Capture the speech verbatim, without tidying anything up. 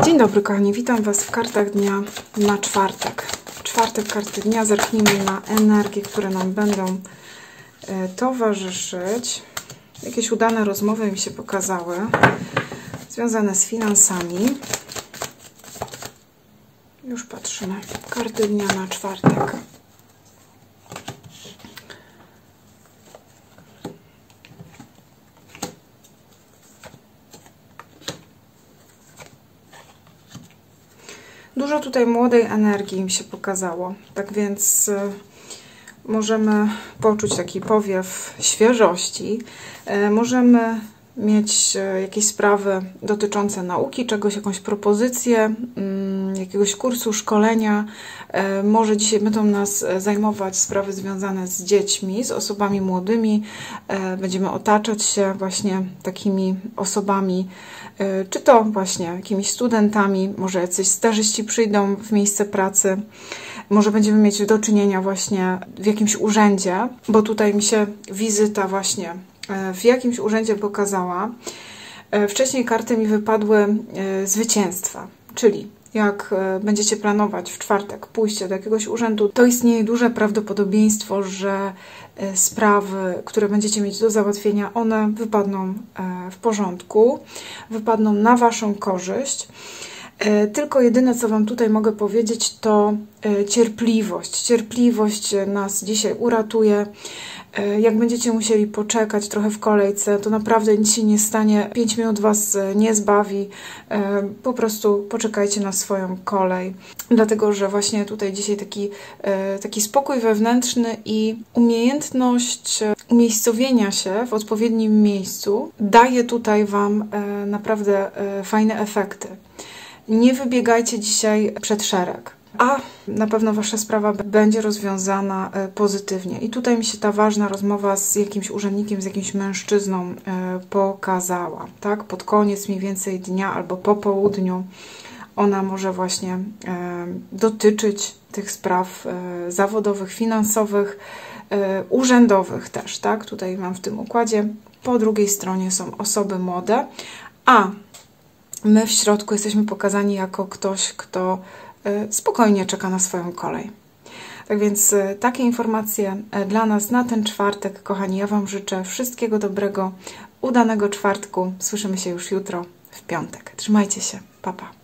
Dzień dobry kochani, witam Was w kartach dnia na czwartek. Czwartek, karty dnia, zerknijmy na energie, które nam będą e, towarzyszyć. Jakieś udane rozmowy mi się pokazały, związane z finansami. Już patrzymy. Karty dnia na czwartek. Dużo tutaj młodej energii mi się pokazało, tak więc y, możemy poczuć taki powiew świeżości, y, możemy mieć y, jakieś sprawy dotyczące nauki, czegoś, jakąś propozycję, y, jakiegoś kursu, szkolenia. Y, może dzisiaj będą nas zajmować sprawy związane z dziećmi, z osobami młodymi. Y, będziemy otaczać się właśnie takimi osobami, czy to właśnie jakimiś studentami, może jacyś stażyści przyjdą w miejsce pracy, może będziemy mieć do czynienia właśnie w jakimś urzędzie, bo tutaj mi się wizyta właśnie w jakimś urzędzie pokazała. Wcześniej karty mi wypadły zwycięstwa, czyli jak będziecie planować w czwartek pójście do jakiegoś urzędu, to istnieje duże prawdopodobieństwo, że sprawy, które będziecie mieć do załatwienia, one wypadną w porządku, wypadną na Waszą korzyść. Tylko jedyne, co Wam tutaj mogę powiedzieć, to cierpliwość. Cierpliwość nas dzisiaj uratuje. Jak będziecie musieli poczekać trochę w kolejce, to naprawdę nic się nie stanie. pięć minut Was nie zbawi. Po prostu poczekajcie na swoją kolej. Dlatego, że właśnie tutaj dzisiaj taki, taki spokój wewnętrzny i umiejętność umiejscowienia się w odpowiednim miejscu daje tutaj Wam naprawdę fajne efekty. Nie wybiegajcie dzisiaj przed szereg, a na pewno Wasza sprawa będzie rozwiązana pozytywnie. I tutaj mi się ta ważna rozmowa z jakimś urzędnikiem, z jakimś mężczyzną pokazała, tak? Pod koniec mniej więcej dnia albo po południu ona może właśnie dotyczyć tych spraw zawodowych, finansowych, urzędowych też, tak? Tutaj mam w tym układzie. Po drugiej stronie są osoby młode, a my w środku jesteśmy pokazani jako ktoś, kto spokojnie czeka na swoją kolej. Tak więc takie informacje dla nas na ten czwartek. Kochani, ja Wam życzę wszystkiego dobrego, udanego czwartku. Słyszymy się już jutro w piątek. Trzymajcie się. Pa, pa.